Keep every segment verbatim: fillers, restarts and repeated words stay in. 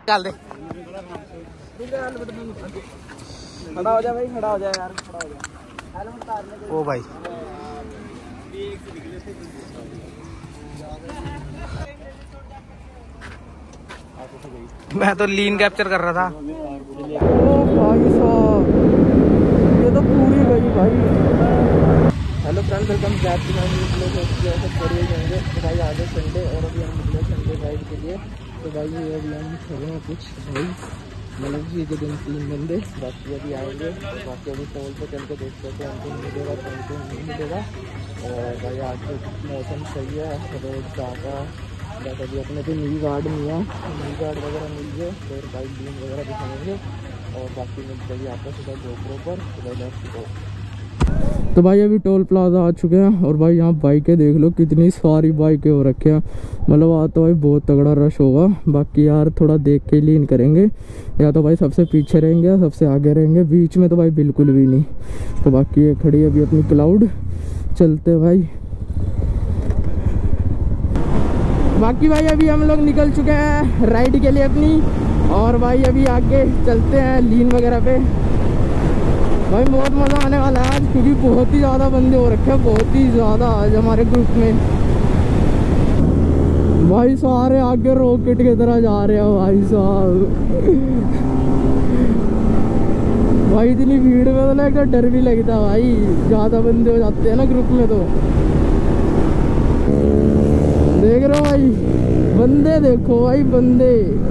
चल दे खड़ा हो जा भाई, खड़ा हो जा यार, खड़ा हो जा। हेलमेट उतारने के ओ भाई मैं तो लीन कैप्चर कर रहा था। ओ भाई साहब, ये तो पूरी गई भाई। Hello friends, welcome back to my new blog. सब बढ़िया जाएंगे तो भाई आज है संडे और अभी हम निकले संडे राइड के लिए। तो भाई ये अभी हम खड़े हैं कुछ भाई मतलब ये जो दिन तीन बंदे बाकी अभी आएंगे। बाकी अभी टोल पे चल के देखते हैं कौन कौन मिलेगा कौन कौन नहीं मिलेगा। और भाई आज तो मौसम सही है, रोड ज़्यादा बस अभी अपने को न्यू गार्ड मिला, न्यू गार्ड वगैरह मिल गए फिर बाइक बीम वगैरह दिखाएंगे और बाकी मिल जाएगी आपका सुबह गोप्रो पर। तो भाई लेट्स गो। तो भाई अभी टोल प्लाजा आ चुके हैं और भाई यहाँ बाइकें देख लो कितनी सारी बाइकें हो रखे हैं। मतलब आज तो भाई बहुत तगड़ा रश होगा। बाकी यार थोड़ा देख के लीन करेंगे, या तो भाई सबसे पीछे रहेंगे या सबसे आगे रहेंगे, बीच में तो भाई बिल्कुल भी नहीं। तो बाकी ये खड़ी है अभी अपनी क्लाउड, चलते भाई। बाकी भाई अभी हम लोग निकल चुके हैं राइड के लिए अपनी, और भाई अभी आगे चलते हैं लीन वगैरह पे। भाई बहुत मज़ा आने वाला है आज, क्योंकि बहुत ही ज़्यादा बंदे हो रखे हैं, बहुत ही ज़्यादा आज हमारे ग्रुप में। भाई सारे आगे रॉकेट की तरह जा रहे हैं भाई साहब। भाई इतनी भीड़ में तो लगता डर भी लगता है भाई, ज़्यादा बंदे हो जाते हैं ना ग्रुप में। तो देख रहे हो भाई बंदे, देखो भाई बंदे,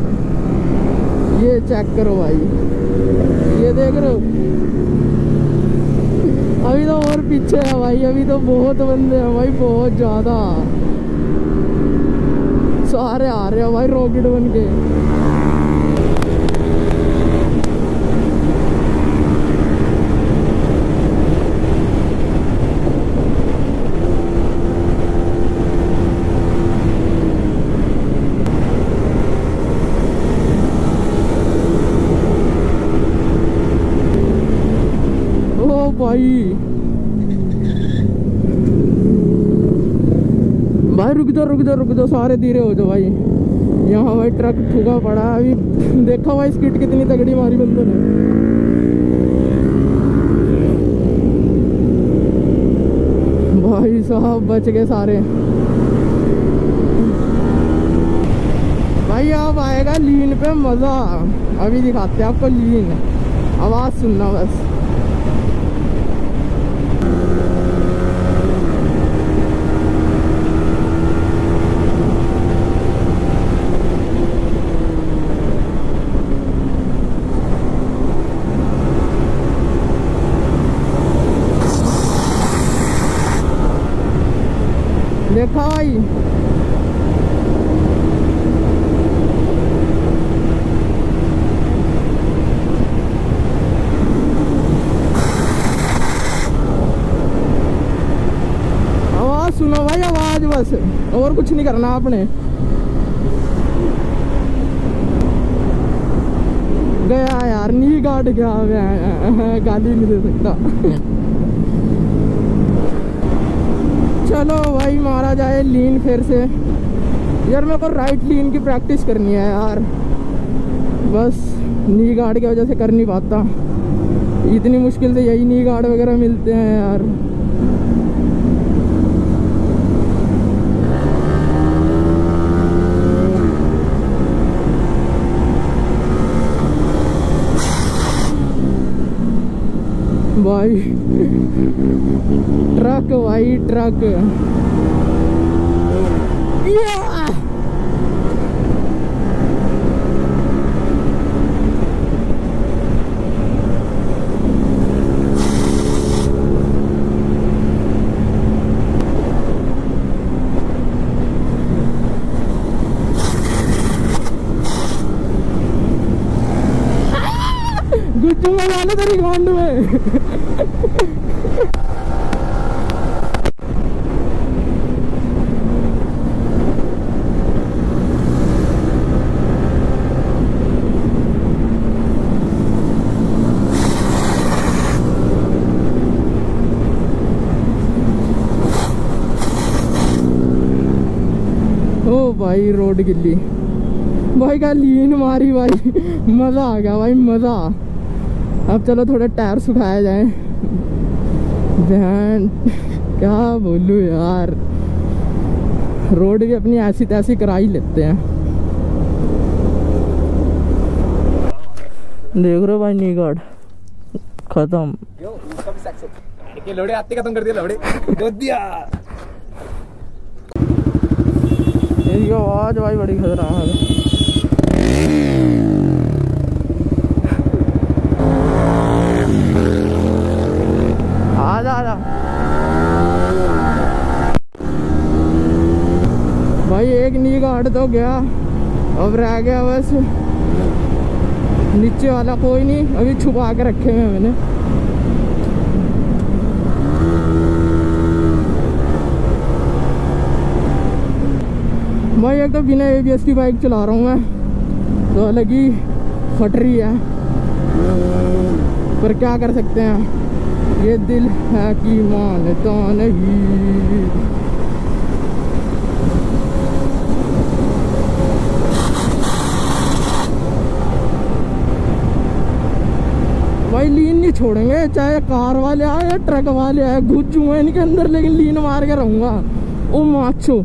ये चेक करो भाई, ये देख रहे हो। अभी तो और पीछे है भाई, अभी तो बहुत बंदे हैं भाई, बहुत ज़्यादा सारे आ रहे हैं भाई रॉकेट बन के। भाई भाई रुक जाओ रुक जाओ रुक जाओ, सारे धीरे हो जाओ भाई। यहाँ भाई ट्रक ठुका पड़ा है अभी, देखा भाई स्किट कितनी तगड़ी मारी बंदे ने। भाई साहब बच गए सारे। भाई अब आएगा लीन पे मजा, अभी दिखाते हैं आपको लीन, आवाज सुनना बस। देखा भाई आवाज सुनो भाई, आवाज बस, और कुछ नहीं करना आपने। गया यार नी गार्ड गया, गाली नहीं दे सकता। चलो भाई मारा जाए लीन फिर से। यार मेरे को राइट लीन की प्रैक्टिस करनी है यार, बस नी गार्ड की वजह से कर नहीं पाता। इतनी मुश्किल से यही नी गार्ड वगैरह मिलते हैं यार। भाई ट्रक भाई ट्रक, गुज्जू में जाने तेरी गांड में। ओ भाई रोड गिल्ली। भाई क्या लीन मारी भाई, मज़ा आ गया भाई मज़ा। अब चलो थोड़े टायर सुखाए जाए। बहन क्या बोलूँ यार, रोड भी अपनी ऐसी तैसी करा ही लेते हैं। देख रहे हो भाई नी गार्ड खत्म। लोड़े आते खत्म कर दिया, लोड़े दो दिया। इसकी आवाज भाई बड़ी खतरनाक है। आजा आजा भाई, एक नी गार्ड तो गया, अब रह गया बस नीचे वाला। कोई नहीं, अभी छुपा के रखे हुए मैंने। भाई एक तो बिना एबीएस की बाइक चला रहा हूँ मैं, तो अलग ही फट रही है, पर क्या कर सकते हैं, ये दिल है कि मानता नहीं। भाई लीन नहीं छोड़ेंगे, चाहे कार वाले आए या ट्रक वाले आए, घुस जाऊंगा इनके अंदर, लेकिन लीन मार के रहूंगा। ओ माचो,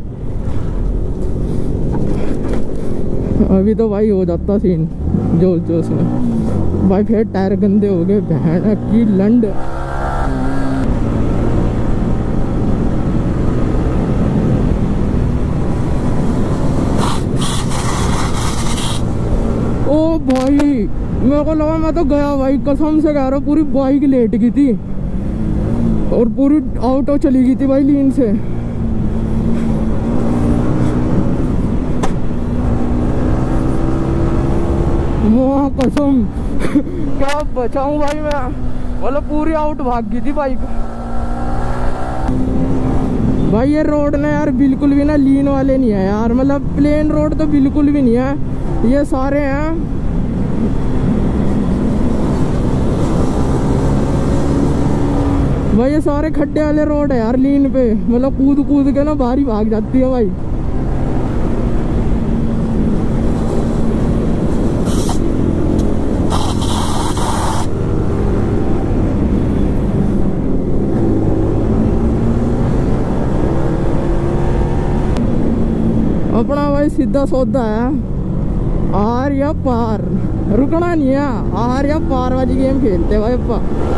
अभी तो भाई हो जाता सीन जोश जोश में। भाई फिर टायर गंदे हो गए, बहन की लंड। ओ भाई मेरे को लगा मैं तो गया भाई, कसम से कह रहा हूँ, पूरी बाइक लेट गई थी और पूरी ऑटो चली गई थी भाई लीन से। वाह कसम क्या बचाऊं भाई मैं, मतलब पूरी आउट भाग गई थी बाइक। भाई ये रोड ना यार बिल्कुल भी ना लीन वाले नहीं है यार, मतलब प्लेन रोड तो बिल्कुल भी नहीं है, ये सारे हैं भाई, ये सारे खड्डे वाले रोड है यार लीन पे, मतलब कूद कूद के ना बाहरी भाग जाती है भाई। अपना भाई सीधा सौदा है, आर या पार, रुकना नहीं है, आर या पार वाली गेम खेलते भाई अपा।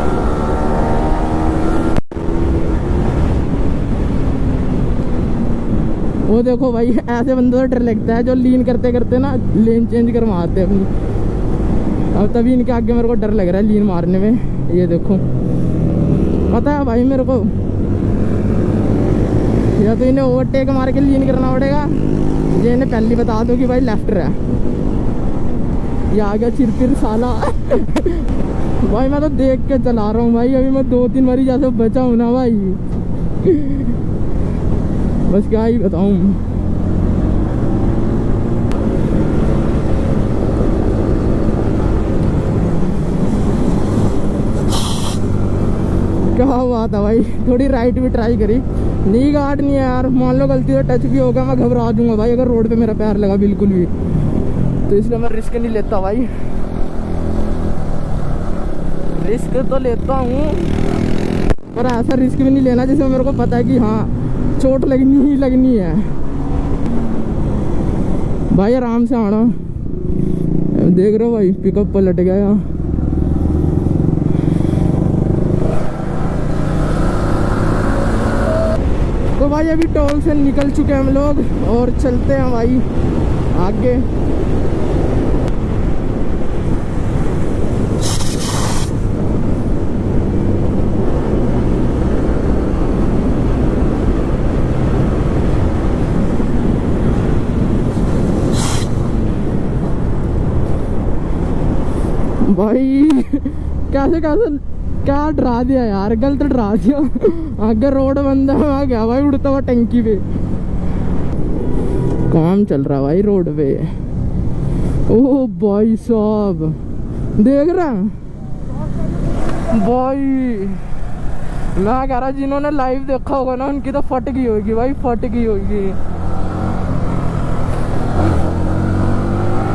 वो देखो भाई ऐसे बंदों से डर लगता है जो लीन करते करते ना लेन चेंज करवाते अपनी। अब तभी इनके आगे मेरे को डर लग रहा है लीन मारने में। ये देखो पता है भाई मेरे को, या तो इन्हें ओवरटेक मार के लीन करना पड़ेगा, ये इन्हें पहले बता दो कि भाई लेफ्ट है। ये आ गया चिरपिर साला भाई मैं तो देख के चला रहा हूँ भाई, अभी मैं दो तीन बारी जैसे बचा हूँ ना भाई, बस क्या ही बताऊँ। क्या बात है भाई, थोड़ी राइट भी ट्राई करी, नी गार्ड नहीं है यार, मान लो गलती से टच भी होगा मैं घबरा दूंगा भाई अगर रोड पे मेरा पैर लगा बिल्कुल भी, तो इसलिए मैं रिस्क नहीं लेता भाई। रिस्क तो लेता हूँ पर ऐसा रिस्क भी नहीं लेना जिसमें मेरे को पता है कि हाँ चोट लगनी ही लगनी है। भाई आराम से आना, देख रहे हो भाई पिकअप पलट गया यहाँ। तो भाई अभी टोल से निकल चुके हैं हम लोग और चलते हैं भाई आगे। भाई कैसे कैसे क्या डरा दिया यार, गलत डरा दिया। आगे रोड बंद है, आ गया भाई उड़ता हुआ टंकी पे। काम चल रहा भाई रोड पे। ओह भाई साहब देख रहा भाई, मैं कह रहा जिन्होंने लाइव देखा होगा ना उनकी तो फट गई होगी भाई, फट गई होगी।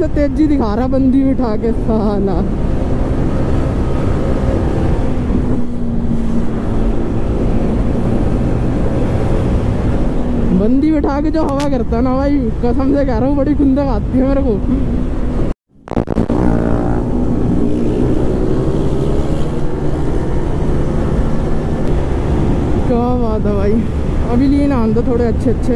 से तेजी दिखा रहा बंदी बिठा के साला। बंदी बिठा के जो हवा करता है ना भाई, कसम से कह रहा हूँ बड़ी खुंदक आती है मेरे को। क्या बात है भाई, अभी लिए ना आंदो थोड़े अच्छे अच्छे।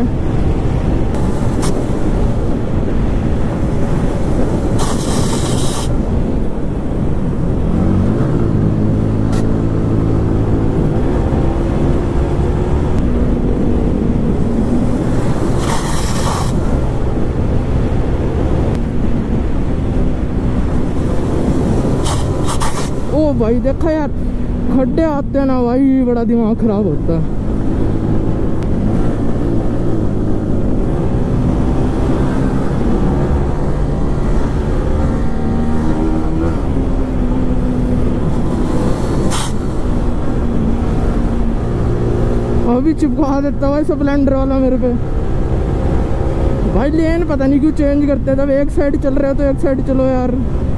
ओ भाई देखा यार, खड्डे आते हैं ना भाई, बड़ा दिमाग खराब होता है। अभी चिपका देता भाई स्प्लेंडर वाला मेरे पे। भाई लेन पता नहीं क्यों चेंज करते हैं, जब एक साइड चल रहे हो तो एक साइड चलो यार।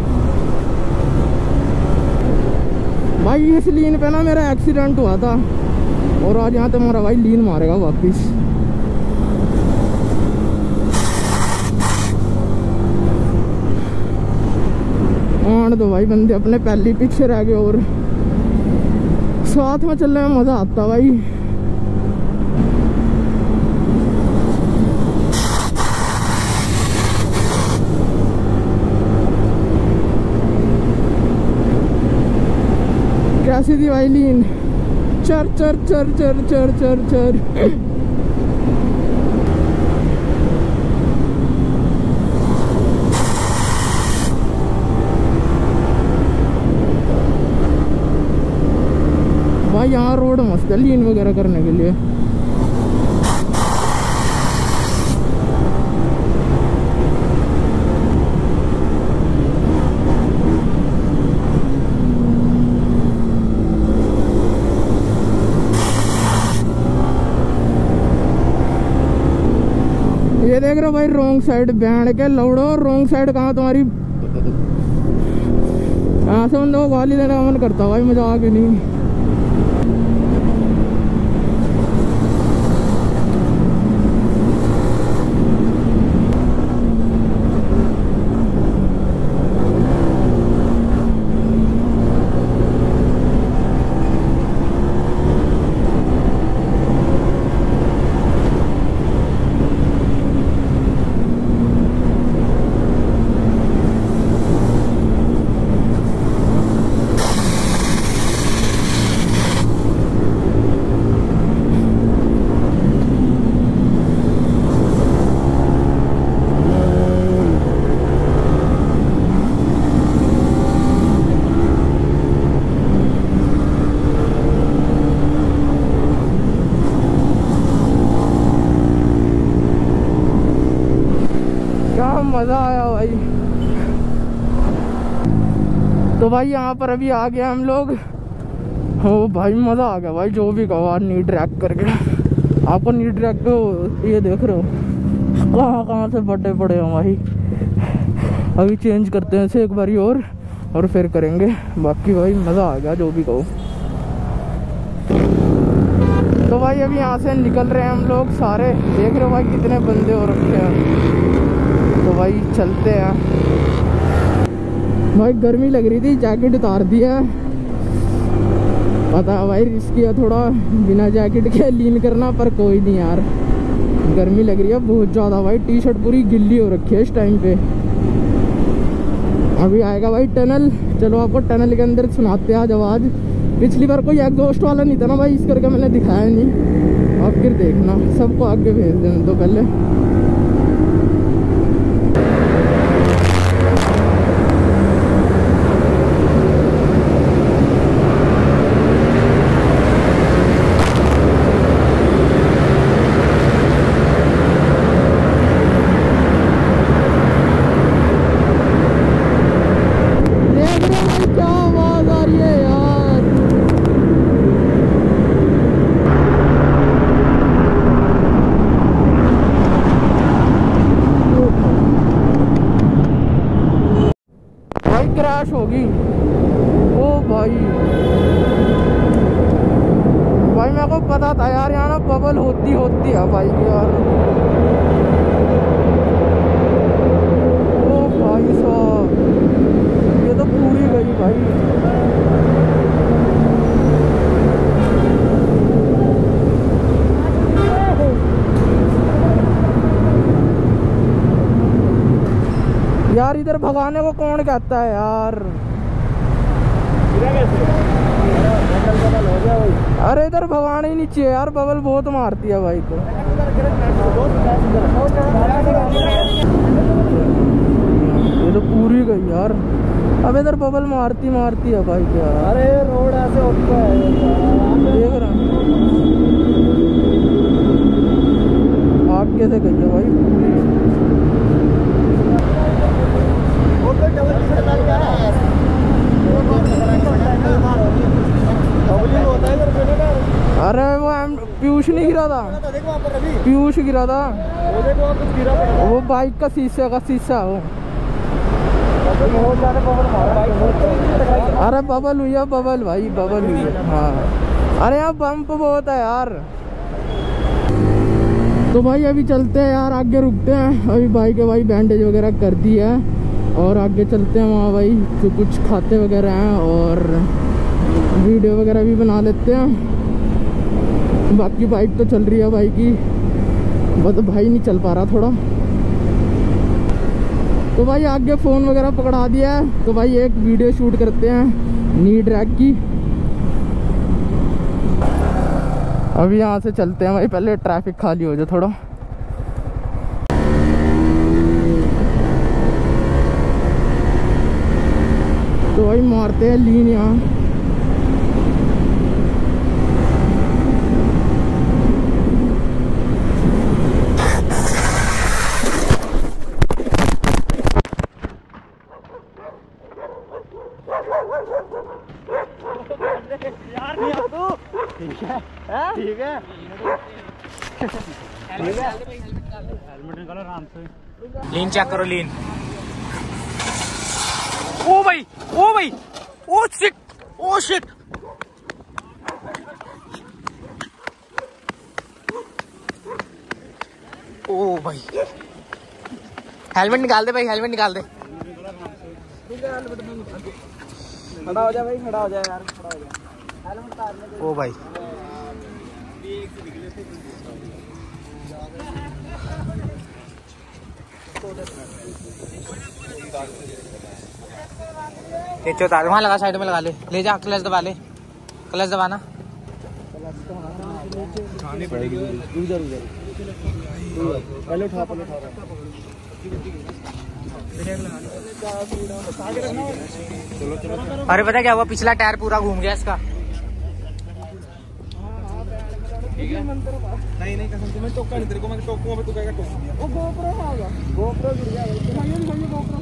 भाई इस लीन पे ना मेरा एक्सीडेंट हुआ था, और आज यहाँ तो मेरा भाई लीन मारेगा वापिस। आने दो भाई, बंदे अपने पहले पीछे रह गए, और साथ में चलने में मजा आता भाई। कैसी थी भाई लीन? चर चर चर चर चर चर चर भाई यहाँ रोड मस्त है लीन वगैरह करने के लिए। ये देख रहे हो भाई रॉन्ग साइड बैंड के लौड़ो, रॉन्ग साइड कहाँ तुम्हारी। ऐसे बंदों को गाली देने का मन करता भाई, मजाक ही नहीं। मजा आया भाई। तो भाई यहाँ पर अभी आ गया हम लोग। हो भाई मजा आ गया भाई, जो भी कहो नी ट्रैक करके। आपको नी ट्रैक को ये देख रहे हो कहाँ कहाँ से बटे पड़े हैं भाई। अभी चेंज करते हैं इसे एक बारी और और फिर करेंगे बाकी। भाई मजा आ गया जो भी कहो। तो भाई अभी यहाँ से निकल रहे हैं हम लोग सारे। देख रहे हो भाई कितने बंदे हो रखे हैं। तो भाई चलते हैं। भाई गर्मी लग रही थी, जैकेट उतार दिया। पता है भाई रिस्की है थोड़ा बिना जैकेट के लीन करना, पर कोई नहीं यार, गर्मी लग रही है बहुत ज़्यादा। भाई टी शर्ट पूरी गिल्ली हो रखी है इस टाइम पे। अभी आएगा भाई टनल। चलो आपको टनल के अंदर सुनाते हैं आज आवाज़। पिछली बार कोई एग्जॉस्ट वाला नहीं था ना भाई, इस करके मैंने दिखाया नहीं। अब फिर देखना, सबको आगे भेज देना तो पहले। क्रैश होगी। ओ भाई भाई मेरे को पता था यार, यहाँ ना बबल होती होती है भाई की यार। ओ भाई साहब ये तो पूरी गई भाई। यार इधर भगाने को कौन कहता है यार। अरे इधर भगाना ही नहीं चाहिए यार, बबल बहुत मारती है भाई को। ये तो पूरी गई यार। अब इधर बबल मारती मारती है भाई क्या। अरे रोड ऐसे होता है देख रहा आगे से गई है भाई पूरी। अरे वो पीयूष नहीं गिरा था, पीयूष गिरा था वो बाइक का शीशे का शीशा वो। अरे बबल हुई है, बबल भाई बबल हुई है। हाँ अरे यहाँ बम्प बहुत है यार। तो भाई अभी चलते हैं यार, आगे रुकते हैं। अभी भाई के भाई बैंडेज वगैरह कर दी है और आगे चलते हैं वहाँ भाई जो कुछ खाते वगैरह हैं और वीडियो वगैरह भी बना लेते हैं। बाकी बाइक तो चल रही है भाई की, बस भाई नहीं चल पा रहा थोड़ा। तो भाई आगे फ़ोन वगैरह पकड़ा दिया है, तो भाई एक वीडियो शूट करते हैं नी ड्रैग की। अभी यहाँ से चलते हैं भाई, पहले ट्रैफिक खाली हो जाए थोड़ा। तो भाई मारते हैं लीन यहाँ। ठीक है हेलमेट निकालो आराम से। लीन चेक करो लीन। ओ भाई ओ भाई ओ शिट ओ शिट। ओ भाई हेलमेट निकाल दे भाई, हेलमेट निकाल दे। खड़ा हो जा भाई, खड़ा हो जा यार, खड़ा हो जा। हेलमेट उतारने दे। ओ भाई वहाँ लगा, साइड में लगा ले, ले जा क्लच दबा ले, क्लच दबाना पड़ेगी। उधर उधर पहले उठा पहले उठा। अरे पता क्या हुआ, पिछला टायर पूरा घूम गया इसका। नहीं नहीं कसम से मैं टोका नहीं तेरे को, मैं टोकूंगा तू कहेगा टोक दिया। वो गोप्रो आ गया, गोप्रो गिर गया भाई। दिखाइए दिखाइए गोप्रो।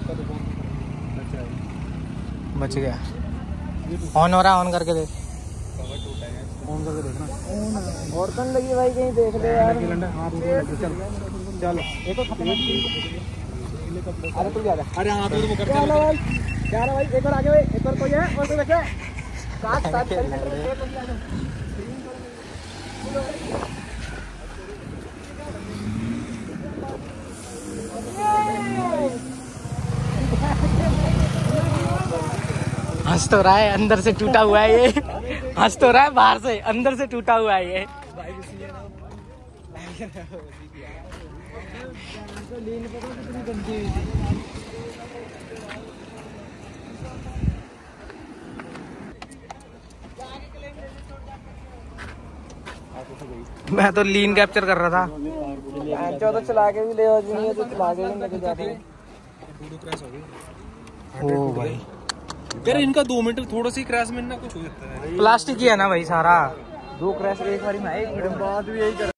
बच गया। ऑन हो रहा है, ऑन करके देख, ऑन करके देखना। और कौन लगी भाई, कहीं देख ले यार। हां चल चलो एक और खत्म। अरे तू क्या अरे हां तू तो कर चलो भाई, क्या है भाई, एक और आगे भाई, एक और कोई है और तो देखे साथ साथ चल। हंस तो रहा है, अंदर से टूटा हुआ है ये। हंस तो रहा है, बाहर से अंदर से टूटा हुआ है ये। मैं तो लीन कैप्चर कर रहा था। तो चला के भी ले नहीं तो चला के भी लेके जाते हैं। ओ भाई यार इनका दो मिनट थोड़ा सी क्रैश में ना कुछ हो जाता है। प्लास्टिक ही है ना भाई सारा। दो क्रैश एक बारी में, एक मिनट बाद भी यही कर